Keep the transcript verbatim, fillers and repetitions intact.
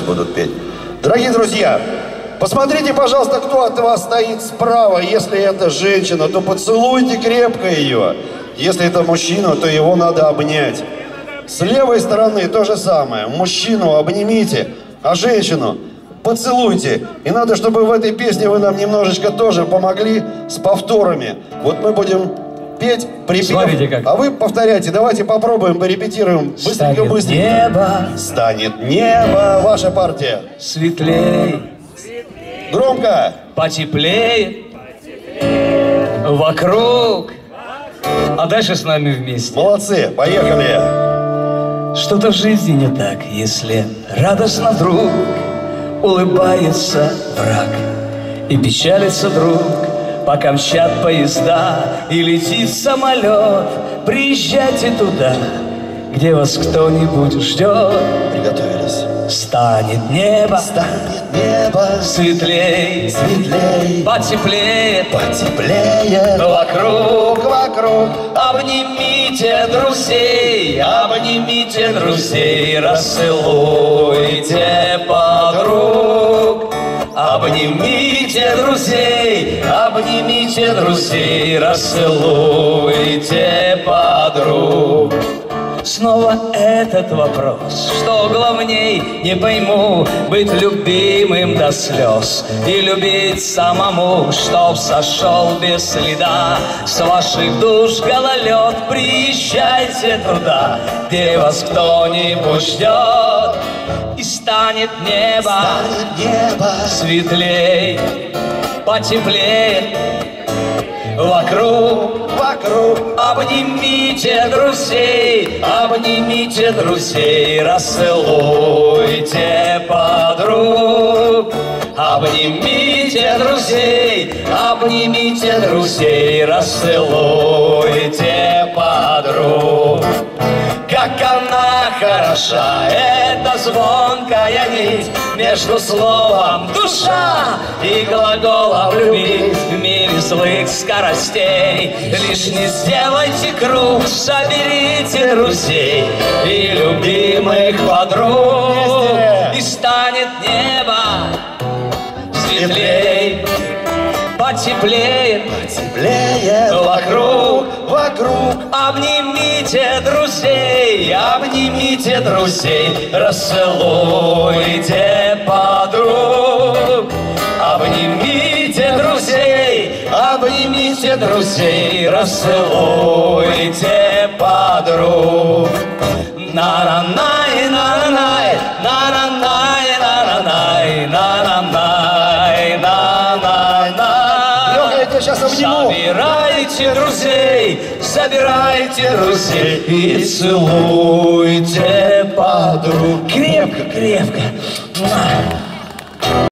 будут петь. Дорогие друзья, посмотрите, пожалуйста, кто от вас стоит справа. Если это женщина, то поцелуйте крепко ее. Если это мужчина, то его надо обнять. С левой стороны то же самое. Мужчину обнимите, а женщину поцелуйте. И надо, чтобы в этой песне вы нам немножечко тоже помогли с повторами. Вот мы будем петь, припев, как. А вы повторяйте. Давайте попробуем, порепетируем. Быстренько, быстренько. Небо. Станет небо. Ваша партия. Светлей. Громко. Потеплее. Вокруг. А дальше с нами вместе. Молодцы, поехали. Что-то в жизни не так, если радостно вдруг улыбается враг и печалится друг, пока мчат поезда и летит самолет. Приезжайте туда, где вас кто-нибудь ждет. Приготовились. Станет небо, станет небо светлей, светлей, потеплее, потеплее, вокруг, вокруг. Обнимите друзей, обнимите друзей, расцелуйте подруг. Обнимите друзей, обнимите друзей, расцелуйте подруг. Снова этот вопрос, что главней, не пойму, быть любимым до слез и любить самому, чтоб сошел без следа с ваших душ гололед. Приезжайте туда, где вас кто-нибудь ждет, и станет небо, станет небо светлей, потеплее, вокруг, вокруг. Обнимите друзей, обнимите друзей, расцелуйте подруг. Обнимите друзей, обнимите друзей, расцелуйте подруг. Как она хороша, эта звонкая нить между словом душа и глаголом любить. В мире злых скоростей лишь не сделайте круг, соберите друзей и любимых подруг, и станет небо светлей, потеплее, потеплее, вокруг, вокруг. Обнимите друзей, обнимите друзей, расцелуйте подруг. Обнимите друзей, обнимите друзей, расцелуйте подруг. На-на-най, на-на-най, на-на-най, на-на-най, на-на-най, на-на-най. Лёха, я тебя сейчас обниму. Собирайте друзей, собирайте друзей и целуйте подруг. Крепко, крепко.